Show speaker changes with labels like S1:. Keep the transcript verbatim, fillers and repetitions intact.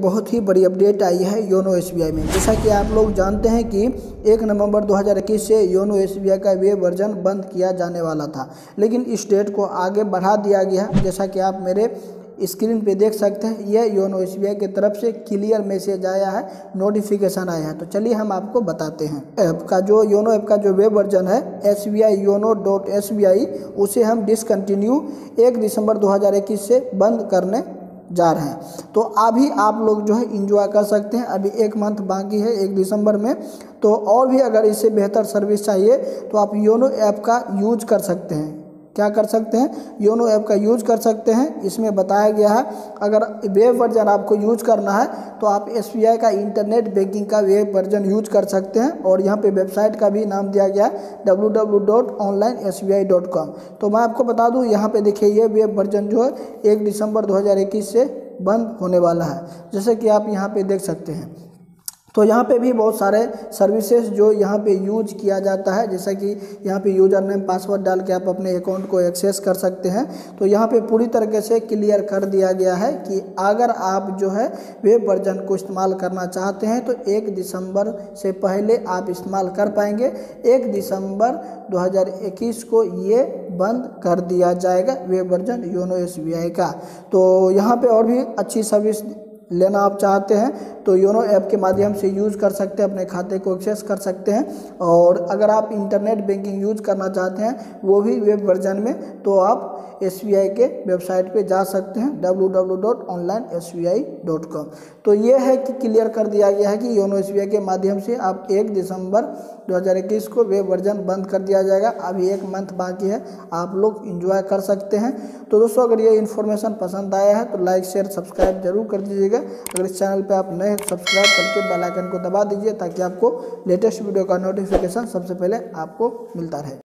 S1: बहुत ही बड़ी अपडेट आई है योनो एस बी आई में। जैसा कि आप लोग जानते हैं कि एक नवंबर दो हज़ार इक्कीस से योनो एस बी आई का वेब वर्जन बंद किया जाने वाला था, लेकिन इस डेट को आगे बढ़ा दिया गया। जैसा कि आप मेरे स्क्रीन पे देख सकते हैं, यह योनो एस बी आई की तरफ से क्लियर मैसेज आया है, नोटिफिकेशन आया है। तो चलिए हम आपको बताते हैं। ऐप का जो योनो ऐप का जो वेब वर्जन है S B I YONO dot S B I, उसे हम डिसकंटिन्यू एक दिसंबर दो हज़ार इक्कीस से बंद करने जा रहे हैं। तो अभी आप लोग जो है इंजॉय कर सकते हैं। अभी एक मंथ बाकी है एक दिसंबर में। तो और भी अगर इससे बेहतर सर्विस चाहिए तो आप योनो ऐप का यूज कर सकते हैं। क्या कर सकते हैं? योनो ऐप का यूज कर सकते हैं। इसमें बताया गया है अगर वेब वर्जन आपको यूज करना है तो आप एस बी आई का इंटरनेट बैंकिंग का वेब वर्जन यूज कर सकते हैं। और यहाँ पे वेबसाइट का भी नाम दिया गया है W W W dot online S B I dot com. तो मैं आपको बता दूँ, यहाँ पे देखिए ये वेब वर्जन जो है एक दिसंबर दो हज़ार इक्कीस से बंद होने वाला है, जैसे कि आप यहाँ पे देख सकते हैं। तो यहाँ पे भी बहुत सारे सर्विसेज जो यहाँ पे यूज किया जाता है, जैसा कि यहाँ पे यूज़र नेम पासवर्ड डाल के आप अपने अकाउंट को एक्सेस कर सकते हैं। तो यहाँ पे पूरी तरीके से क्लियर कर दिया गया है कि अगर आप जो है वेब वर्जन को इस्तेमाल करना चाहते हैं तो एक दिसंबर से पहले आप इस्तेमाल कर पाएंगे। एक दिसंबर दो हज़ार इक्कीस को ये बंद कर दिया जाएगा web version YONO S B I का। तो यहाँ पे और भी अच्छी सर्विस लेना आप चाहते हैं तो योनो ऐप के माध्यम से यूज़ कर सकते हैं, अपने खाते को एक्सेस कर सकते हैं। और अगर आप इंटरनेट बैंकिंग यूज करना चाहते हैं वो भी वेब वर्जन में, तो आप एस बी आई के वेबसाइट पे जा सकते हैं W W W dot online S B I dot com. तो ये है कि क्लियर कर दिया गया है कि योनो एस बी आई के माध्यम से आप एक दिसंबर दो हज़ार इक्कीस को वेब वर्जन बंद कर दिया जाएगा। अभी एक मंथ बाकी है, आप लोग इंजॉय कर सकते हैं। तो दोस्तों, अगर ये इन्फॉर्मेशन पसंद आया है तो लाइक शेयर सब्सक्राइब जरूर कर दीजिएगा। अगर इस चैनल पे आप नए हैं सब्सक्राइब करके बेल आइकन को दबा दीजिए ताकि आपको लेटेस्ट वीडियो का नोटिफिकेशन सबसे पहले आपको मिलता रहे।